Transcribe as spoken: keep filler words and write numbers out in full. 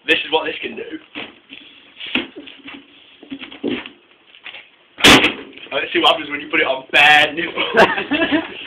This is what this can do. Let's see what happens when you put it on bare nipple.